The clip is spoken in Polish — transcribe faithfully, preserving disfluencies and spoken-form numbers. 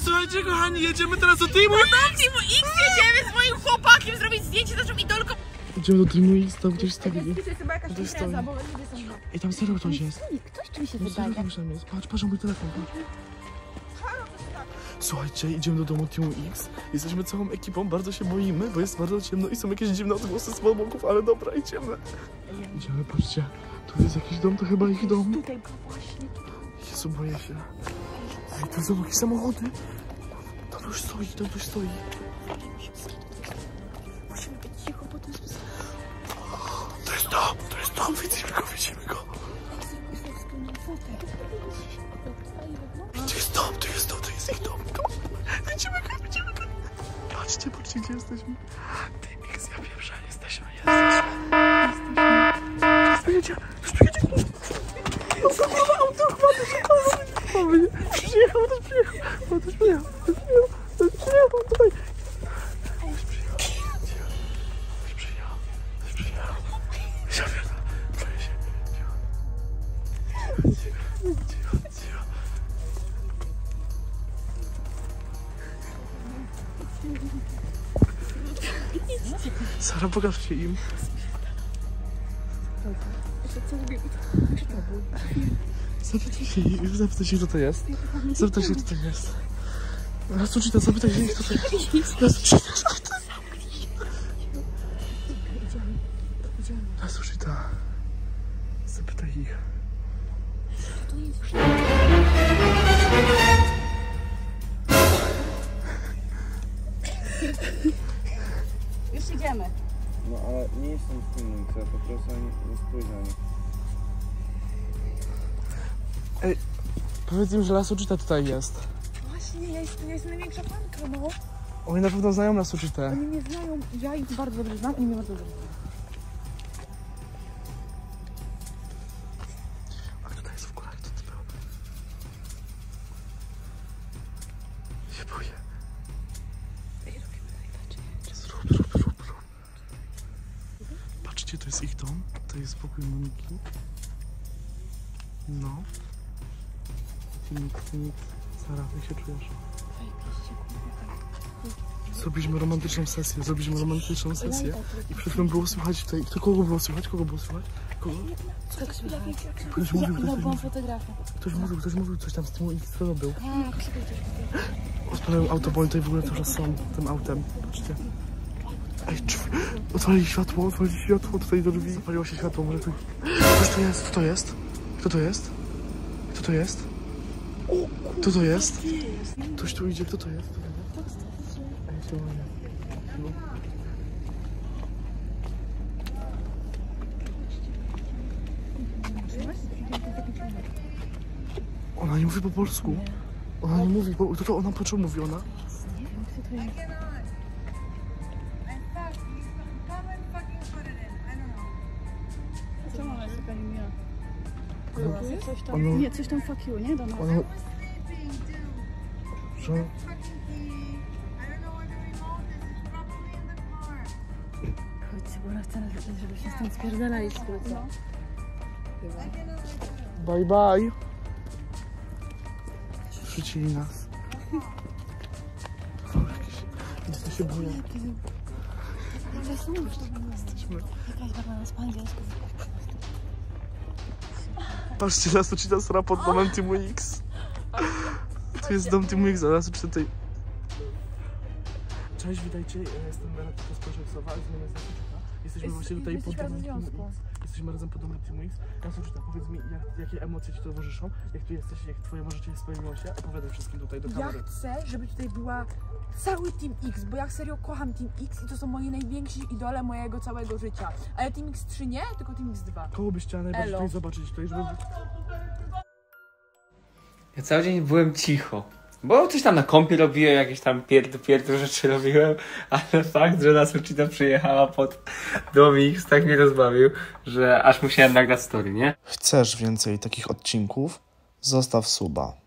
Słuchajcie, kochani, jedziemy teraz do Teamu X! Do Teamu X jedziemy z moim chłopakiem zrobić zdjęcie z naszą idolką. Idziemy do Teamu X, tam gdzieś stoi. To jest chyba jakaś impreza, bo ludzie są... I tam serio ktoś jest. Ktoś tu mi się No wydaje. serio tam jest. Patrz, patrz, mój telefon, patrz. Słuchajcie, idziemy do domu Teamu X. Jesteśmy całą ekipą, bardzo się boimy, bo jest bardzo ciemno i są jakieś dziwne odgłosy z boków, ale dobra, idziemy. Idziemy, patrzcie. Tu jest jakiś dom, to chyba ich dom. Tutaj, właśnie. Jezu, boję się. Ej, tu są jakieś samochody. Tam ktoś stoi, tam ktoś stoi. Musimy być cicho, bo to jest... To jest dom, to jest dom, widzimy go, widzimy go. To jest dom, to jest dom, to jest ich dom. Widzimy go, widzimy go. Patrzcie, patrzcie, gdzie jesteśmy. Team X, ja pierwsza, jesteśmy, jesteśmy. Jesteśmy. Jedzie, już tu jedzie. Auto, chwamy się, chwamy się. Przyjechał, to przyjechał, to przyjechał, to przyjechał, to przyjechał, tutaj. Już przyjechał, już przyjechał, już przyjechał. Ja pierdolę, boję się. Cicho, cicho, cicho. Sara, pokaż się im. Zapytaj się, zapytaj się, kto to jest. Zapytaj się, kto to jest. Lasucita, zapytaj się, kto to jest. Lasucita, zapytaj. Lasucita, zapytaj ich. Już idziemy. No ale nie jestem z tym, co po prostu nie spójrzam. Ej, powiedz im, że Lasucita tutaj jest. Właśnie, ja jestem, ja jestem największa fanka, no. Oni na pewno znają Lasucitę. Oni mnie znają, ja ich bardzo dobrze znam, oni mnie bardzo dobrze znają. A kto to jest w ogóle? Kto to był? Się boję. Ej, robimy najlepiej. Zrób, rób, rób, rób. Patrzcie, to jest ich dom. To jest pokój Moniki. No. Team X, Team X. Sara, jak się czujesz? Zrobiliśmy romantyczną sesję, zrobiliśmy romantyczną sesję i przed chwilą było słychać tutaj, kto kogo było słychać, kogo było słychać? Kogo? Tak słychać. Ktoś mówił, ktoś, Ja ktoś, byłam fotografem. ktoś mówił, ktoś mówił coś tam z Teamu X, kto to był? Odpalają auto, bo oni tutaj w ogóle cały czas są tym autem, patrzcie. Ej, drzwi, otworzyli światło, otworzyli światło tutaj do drzwi, zapaliło się światło, może tu... Ktoś to jest, kto to jest? Kto to jest? Kto to jest? Kto to jest? Ktoś tu idzie, kto to jest? Ej, to nie. Ona nie mówi po polsku. Ona nie mówi, bo to, to ona po czym mówi ona? Co mama jest taka niemiła? Coś tam, Ono- nie, coś tam fuck you, nie? Do nas. Ona... Że... Chodźcie, bo ona chce nas, żebyśmy stąd spierdalali z krótko. Bye bye. Wrzucili nas. O, jakieś... Ja się boję. Jesteśmy... Jakaś taka nas po angielsku. Patrzcie, Lasucita Sara pod domem Teamu X. Tu jest dom Teamu X, a Lasucita tutaj... Cześć, witajcie, ja jestem Beata Koskorzewa, z nami jest Lasucita. Jesteśmy właśnie tutaj pod domem Teamu X. Jesteśmy razem pod domem Teamu X. Lasucita, powiedz mi, jak, jakie emocje ci towarzyszą? Jak tu jesteś, jak twoje życie spełniło się? Opowiadaj wszystkim tutaj do Ja kamery. chcę, żeby tutaj była cały Team X, bo ja serio kocham Team X i to są moi najwięksi idole mojego całego życia. Ale Team X trzy nie, tylko Team X dwa. Kogo byś chciała najbardziej Elo. tutaj zobaczyć? Tutaj, żeby... Ja cały dzień byłem cicho. Bo coś tam na kompie robiłem, jakieś tam pierdu, pierdu rzeczy robiłem, ale fakt, że Lasucita przyjechała pod dom X, tak mnie rozbawił, że aż musiałem nagrać story, nie? Chcesz więcej takich odcinków? Zostaw suba.